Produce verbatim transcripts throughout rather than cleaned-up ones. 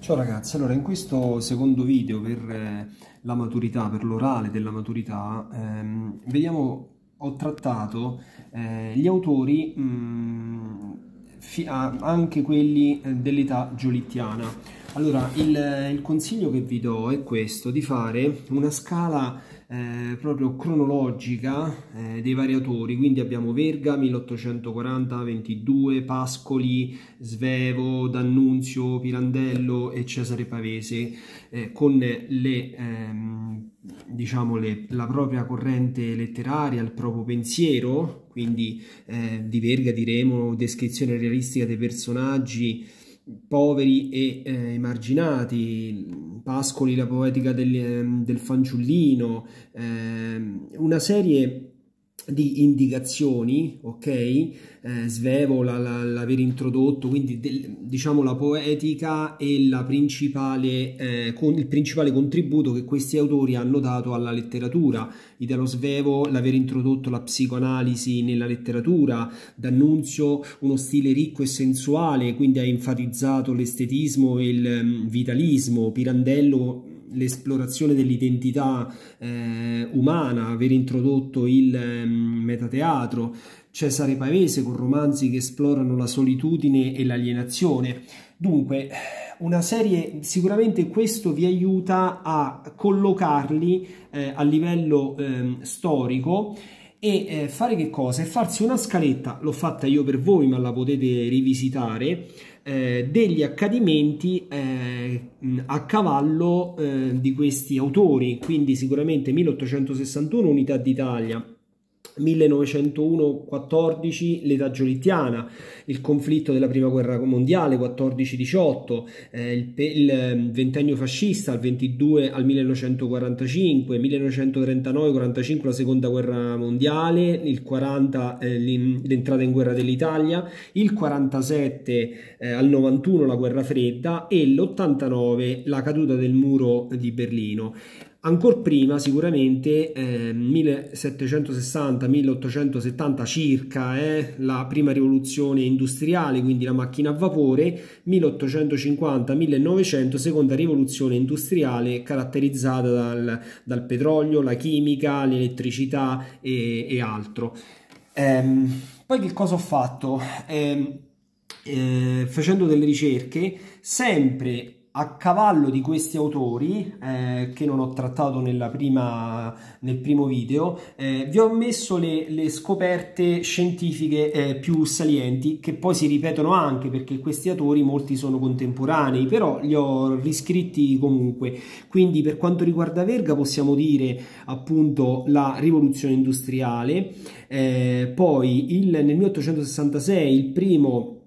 Ciao ragazzi, allora in questo secondo video per eh, la maturità, per l'orale della maturità, ehm, vediamo, ho trattato eh, gli autori, mh, fi- a- anche quelli eh, dell'età giolittiana. Allora, il, il consiglio che vi do è questo, di fare una scala eh, proprio cronologica eh, dei vari autori, quindi abbiamo Verga milleottocentoquaranta ventidue, Pascoli, Svevo, D'Annunzio, Pirandello e Cesare Pavese, eh, con le, ehm, diciamo le, la propria corrente letteraria, il proprio pensiero, quindi eh, di Verga diremo descrizione realistica dei personaggi poveri e eh, emarginati, Pascoli la poetica del, del fanciullino, ehm, una serie di indicazioni, ok? Eh, Svevo l'aver introdotto, quindi del, diciamo la poetica e la principale, eh, con, il principale contributo che questi autori hanno dato alla letteratura. Italo Svevo l'aver introdotto la psicoanalisi nella letteratura, D'Annunzio uno stile ricco e sensuale, quindi ha enfatizzato l'estetismo e il um, vitalismo, Pirandello l'esplorazione dell'identità eh, umana, aver introdotto il eh, metateatro, Cesare Pavese con romanzi che esplorano la solitudine e l'alienazione. Dunque, una serie, sicuramente questo vi aiuta a collocarli eh, a livello eh, storico e eh, fare che cosa? E farsi una scaletta, l'ho fatta io per voi ma la potete rivisitare, eh, degli accadimenti eh, a cavallo eh, di questi autori, quindi sicuramente milleottocentosessantuno Unità d'Italia, millenovecentouno quattordici l'età giolittiana, il conflitto della prima guerra mondiale quattordici diciotto, eh, il, il ventennio fascista al ventidue al millenovecentoquarantacinque, millenovecentotrentanove quarantacinque la seconda guerra mondiale, il quaranta eh, l'entrata in guerra dell'Italia, il quarantasette eh, al novantuno la guerra fredda e l'ottantanove la caduta del muro di Berlino. Ancora prima sicuramente eh, millesettecentosessanta milleottocentosettanta circa eh, la prima rivoluzione industriale, quindi la macchina a vapore, milleottocentocinquanta millenovecento seconda rivoluzione industriale caratterizzata dal, dal petrolio, la chimica, l'elettricità e, e altro. Ehm, poi che cosa ho fatto? Ehm, eh, facendo delle ricerche sempre a cavallo di questi autori eh, che non ho trattato nella prima, nel primo video, eh, vi ho messo le, le scoperte scientifiche eh, più salienti, che poi si ripetono anche perché questi autori molti sono contemporanei, però li ho riscritti comunque. Quindi per quanto riguarda Verga possiamo dire appunto la rivoluzione industriale, eh, poi il, nel milleottocentosessantasei il primo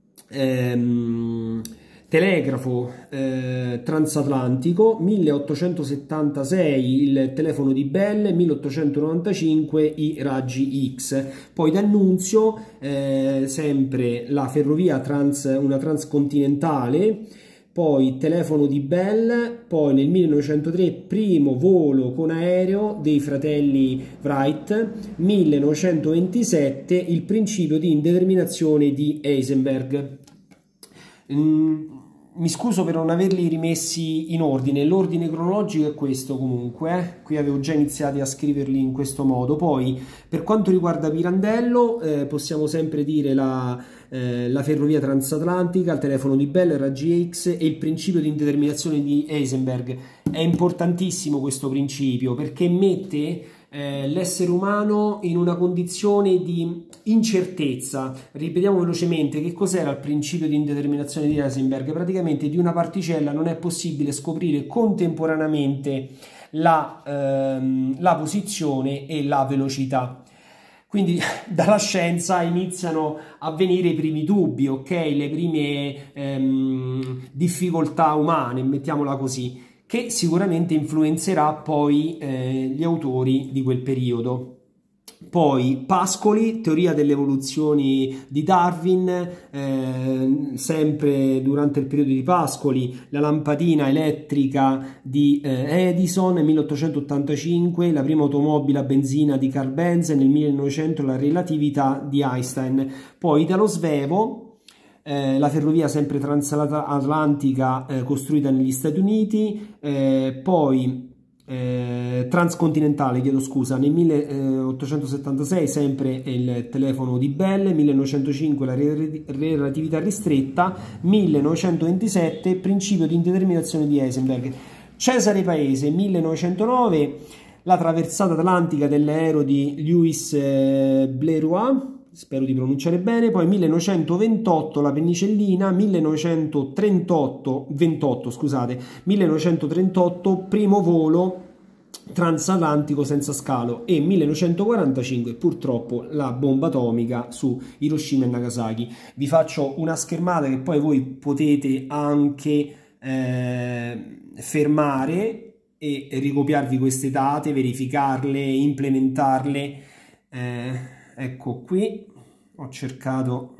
ehm, telegrafo eh, transatlantico, milleottocentosettantasei il telefono di Bell, milleottocentonovantacinque i raggi X, poi D'Annunzio eh, sempre la ferrovia trans, una transcontinentale, poi telefono di Bell, poi nel millenovecentotre primo volo con aereo dei fratelli Wright, millenovecentoventisette il principio di indeterminazione di Heisenberg. Mm, mi scuso per non averli rimessi in ordine, l'ordine cronologico è questo comunque, eh? Qui avevo già iniziato a scriverli in questo modo. Poi per quanto riguarda Pirandello eh, possiamo sempre dire la, eh, la ferrovia transatlantica, il telefono di Bell, raggi X e il principio di indeterminazione di Heisenberg. È importantissimo questo principio perché mette Eh, l'essere umano in una condizione di incertezza. Ripetiamo velocemente che cos'era il principio di indeterminazione di Heisenberg. Praticamente di una particella non è possibile scoprire contemporaneamente la, ehm, la posizione e la velocità. Quindi dalla scienza iniziano a venire i primi dubbi, ok? Le prime ehm, difficoltà umane, mettiamola così, che sicuramente influenzerà poi eh, gli autori di quel periodo. Poi Pascoli, teoria delle evoluzioni di Darwin, eh, sempre durante il periodo di Pascoli, la lampadina elettrica di eh, Edison nel milleottocentottantacinque, la prima automobile a benzina di Carl Benz nel millenovecento, la relatività di Einstein. Poi Italo Svevo, eh, la ferrovia sempre transatlantica eh, costruita negli Stati Uniti, eh, poi eh, transcontinentale, chiedo scusa, nel milleottocentosettantasei sempre il telefono di Bell, millenovecentocinque la re relatività ristretta, millenovecentoventisette principio di indeterminazione di Heisenberg. Cesare Paese, millenovecentonove la traversata atlantica dell'aereo di Louis eh, Blériot, spero di pronunciare bene, poi millenovecentoventotto la penicillina, millenovecentotrentotto, ventotto scusate, millenovecentotrentotto primo volo transatlantico senza scalo e millenovecentoquarantacinque purtroppo la bomba atomica su Hiroshima e Nagasaki. Vi faccio una schermata che poi voi potete anche eh, fermare e ricopiarvi queste date, verificarle, implementarle. Eh, ecco qui, ho cercato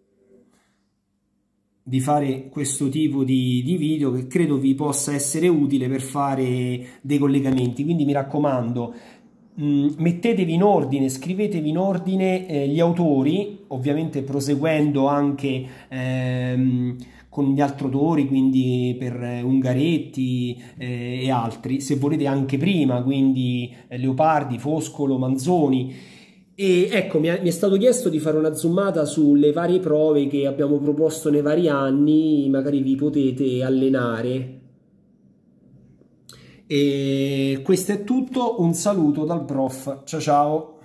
di fare questo tipo di, di video che credo vi possa essere utile per fare dei collegamenti, quindi mi raccomando, mh, mettetevi in ordine, scrivetevi in ordine eh, gli autori, ovviamente proseguendo anche ehm, con gli altri autori, quindi per Ungaretti eh, e altri, se volete anche prima, quindi eh, Leopardi, Foscolo, Manzoni. E ecco, mi è, mi è stato chiesto di fare una zoomata sulle varie prove che abbiamo proposto nei vari anni, magari vi potete allenare. E questo è tutto, un saluto dal prof, ciao ciao!